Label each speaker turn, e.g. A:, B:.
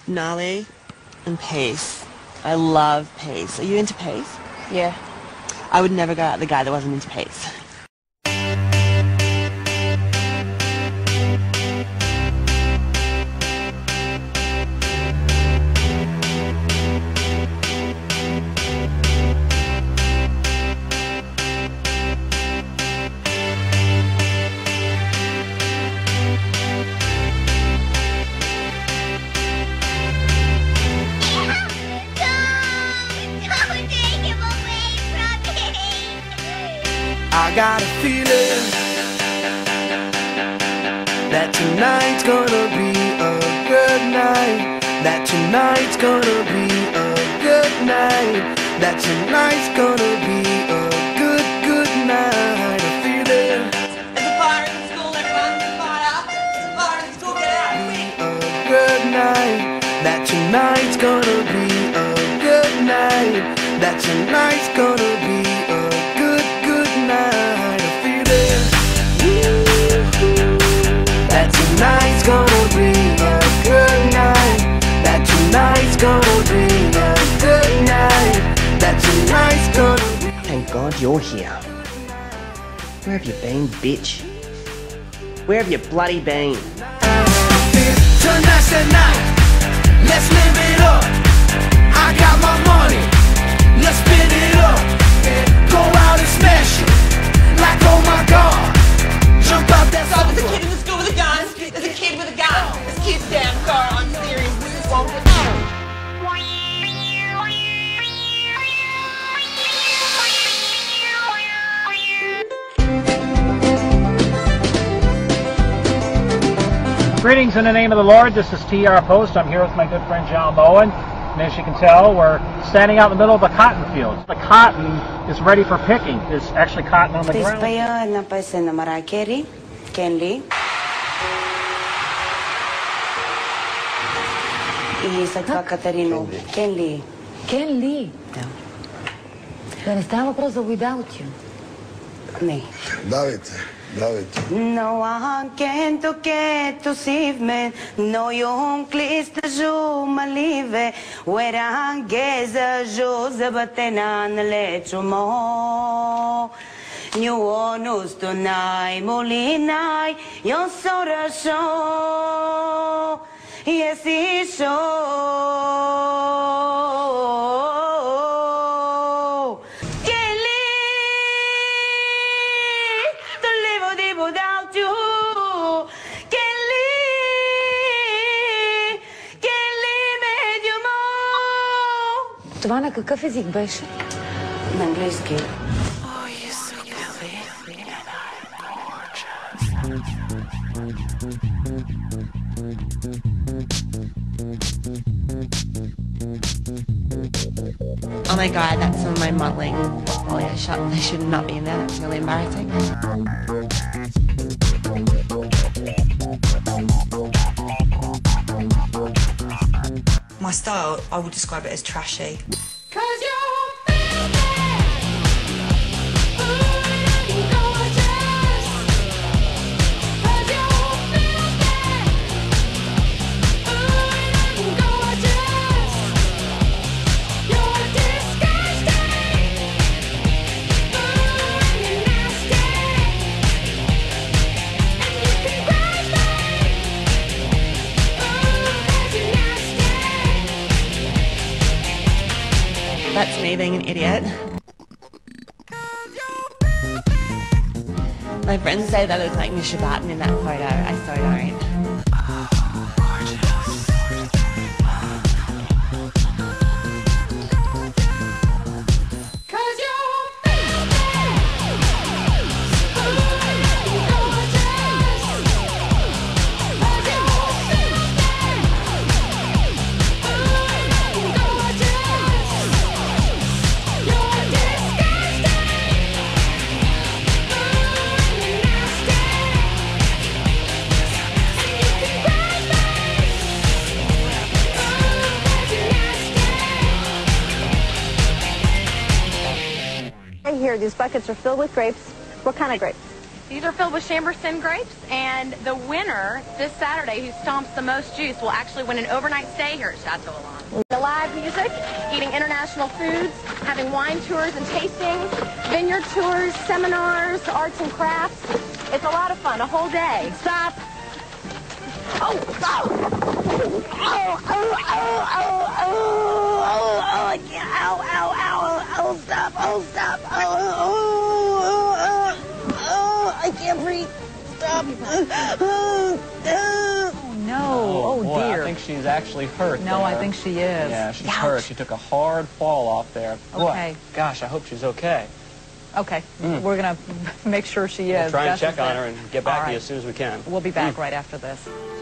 A: Gnarly and pace. I love pace. Are you into pace?
B: Yeah.
A: I would never go out with a guy that wasn't into pace.
C: I got a feeling that tonight's gonna be a good night. That tonight's gonna be a good night. That tonight's gonna be a good night. A feeling.
A: There's a fire in the school, everyone. There's a fire. There's a fire in the school. Get out quick.
C: A good night. That tonight's gonna be a good night. That tonight's gonna be a good night. A feeling. That tonight's gonna be a good night. That tonight's gonna be a good night. That tonight's gonna be.
D: Thank God you're here. Where have you been, bitch? Where have you bloody been?
C: Tonight's the night. Let's live it up. I got my money. Let's spin it up. Go out and smash it. Like oh my God. Jump out that
A: So there's a kid in the school with a gun. There's a kid with a gun. This kid's damn car. I'm serious. This is wrong.
E: Greetings in the name of the Lord. This is TR Post. I'm here with my good friend John Bowen. And as you can tell, we're standing out in the middle of a cotton field. The cotton is ready for picking. There's actually cotton on the ground.
B: Ken Lee.
F: Да.
B: Да не става въпрос за without you.
F: Не.
G: Давайте.
F: No one toque tu sivmen, no yon klist jo malive, wera geza jo zabatenan lechumo. New onus tunai molinai, yon sora show, yes is show. Without you, Kelly made you more.
B: Това на какъв език беше?
F: На английски.
C: Oh, you're so lovely and I'm gorgeous.
A: Oh my God, that's some of my modelling portfolio shots. They should not be in there. That's really embarrassing.
H: My style, I would describe it as trashy.
A: That's me being an idiot. My friends say that I look like Misha Barton in that photo. I so don't.
I: Here, these buckets are filled with grapes. What kind of grapes?
G: These are filled with Chamberson grapes, and the winner this Saturday who stomps the most juice will actually win an overnight stay here at Chateau Elan. The live music, eating international foods, having wine tours and tastings, vineyard tours, seminars, arts and crafts. It's a lot of fun, a whole day. Stop. Oh, stop. Oh, I can't. Oh, stop. I can't breathe. Stop.
I: Oh, no. Oh,
J: boy,
I: dear.
J: I think she's actually hurt.
I: No,
J: there.
I: I think she is.
J: Yeah, she's
I: Ouch.
J: hurt. She took a hard fall off there.
I: Okay.
J: Boy, gosh, I hope she's okay.
I: Okay. We're going to make sure she is.
J: We'll try and
I: Gus
J: check
I: is
J: on
I: there.
J: her and get back
I: All
J: to you
I: right.
J: as soon as we can.
I: We'll be back right after this.